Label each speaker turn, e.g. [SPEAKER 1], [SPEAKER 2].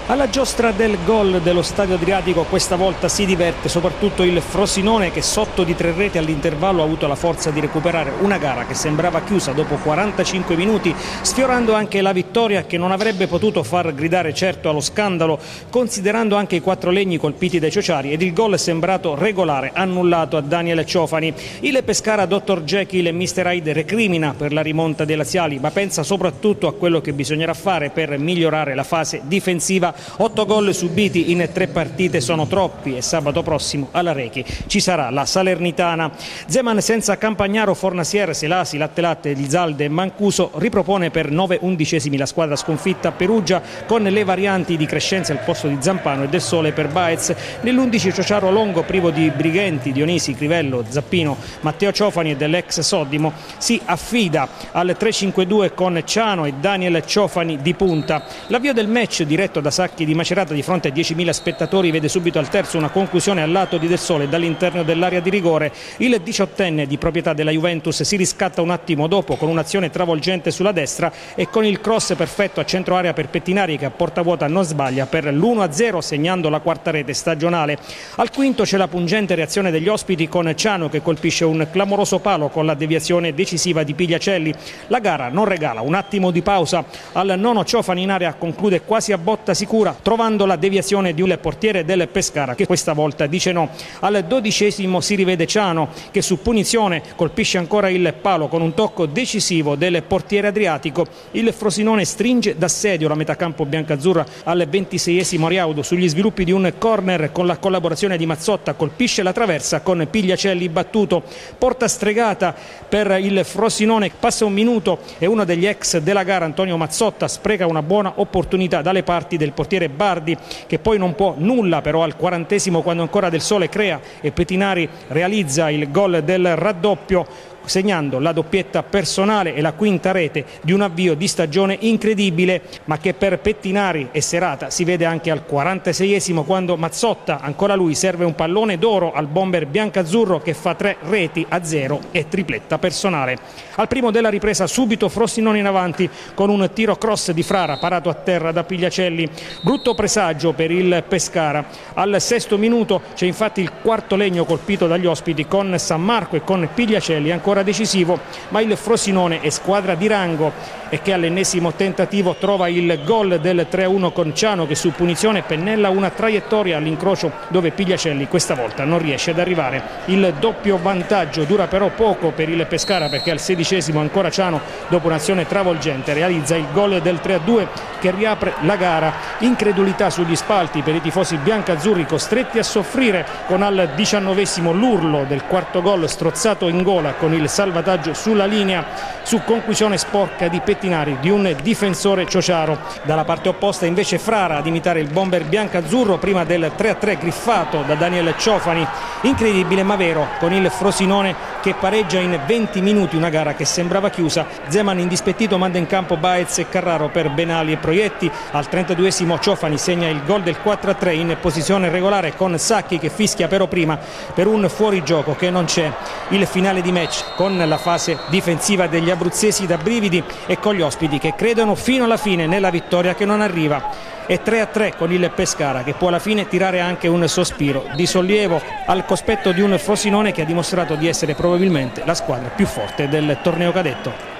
[SPEAKER 1] Alla giostra del gol dello Stadio Adriatico questa volta si diverte soprattutto il Frosinone, che sotto di 3 reti all'intervallo ha avuto la forza di recuperare una gara che sembrava chiusa dopo 45 minuti, sfiorando anche la vittoria che non avrebbe potuto far gridare certo allo scandalo, considerando anche i 4 legni colpiti dai Ciociari ed il gol sembrato regolare, annullato a Daniel Ciofani. Il Pescara Dr. Jekyll e Mr. Hyde recrimina per la rimonta dei laziali, ma pensa soprattutto a quello che bisognerà fare per migliorare la fase difensiva. 8 gol subiti in 3 partite sono troppi e sabato prossimo alla Rechi ci sarà la Salernitana. Zeman senza Campagnaro, Fornasier, Selasi, Latte, Lizalde e Mancuso ripropone per 9/11 la squadra sconfitta a Perugia, con le varianti di Crescenzi al posto di Zampano e Del Sole per Baez. Nell'11 Ciociaro Longo privo di Brighenti, Dionisi, Crivello, Zappino, Matteo Ciofani e dell'ex Soddimo si affida al 3-5-2 con Ciano e Daniel Ciofani di punta. L'avvio del match diretto da Sacchi di Macerata di fronte a 10.000 spettatori vede subito al terzo una conclusione al lato di Del Sole dall'interno dell'area di rigore. Il 18enne di proprietà della Juventus si riscatta un attimo dopo con un'azione travolgente sulla destra e con il cross perfetto a centro area per Pettinari, che a porta vuota non sbaglia per l'1-0, segnando la 4ª rete stagionale. Al quinto c'è la pungente reazione degli ospiti con Ciano che colpisce un clamoroso palo con la deviazione decisiva di Pigliacelli. La gara non regala un attimo di pausa. Al nono Ciofani in area conclude quasi a botta sicura, trovando la deviazione di un portiere del Pescara che questa volta dice no. Al 12° si rivede Ciano che su punizione colpisce ancora il palo con un tocco decisivo del portiere adriatico. Il Frosinone stringe d'assedio la metacampo biancazzurra al 26° Ariaudo sugli sviluppi di un corner con la collaborazione di Mazzotta, colpisce la traversa con Pigliacelli battuto. Porta stregata per il Frosinone, passa un minuto e uno degli ex della gara, Antonio Mazzotta, spreca una buona opportunità dalle parti del portiere Bardi, che poi non può nulla però al 40° quando ancora Del Sole crea e Pettinari realizza il gol del raddoppio, segnando la doppietta personale e la 5ª rete di un avvio di stagione incredibile, ma che per Pettinari è serata si vede anche al 46° quando Mazzotta, ancora lui, serve un pallone d'oro al bomber biancazzurro che fa 3 reti a 0 e tripletta personale. Al primo della ripresa subito Frosinone in avanti con un tiro cross di Frara parato a terra da Pigliacelli. Brutto presagio per il Pescara. Al 6° minuto c'è infatti il 4º legno colpito dagli ospiti con San Marco e con Pigliacelli ancora decisivo, ma il Frosinone è squadra di rango e che all'ennesimo tentativo trova il gol del 3-1 con Ciano che su punizione pennella una traiettoria all'incrocio dove Pigliacelli questa volta non riesce ad arrivare. Il doppio vantaggio dura però poco per il Pescara, perché al 16° ancora Ciano, dopo un'azione travolgente, realizza il gol del 3-2 che riapre la gara. Incredulità sugli spalti per i tifosi biancazzurri, costretti a soffrire con al 19° l'urlo del 4º gol strozzato in gola con il salvataggio sulla linea su conclusione sporca di Pettinari, di un difensore ciociaro. Dalla parte opposta invece Frara ad imitare il bomber biancazzurro prima del 3-3 griffato da Daniel Ciofani. Incredibile ma vero, con il Frosinone che pareggia in 20 minuti una gara che sembrava chiusa. Zeman indispettito manda in campo Baez e Carraro per Benali e Proietti. Al 32° Ciofani segna il gol del 4-3 in posizione regolare con Sacchi che fischia però prima per un fuorigioco che non c'è. Il finale di match con la fase difensiva degli abruzzesi da brividi e con gli ospiti che credono fino alla fine nella vittoria che non arriva. E 3-3 con il Pescara che può alla fine tirare anche un sospiro di sollievo al cospetto di un Frosinone che ha dimostrato di essere probabilmente la squadra più forte del torneo cadetto.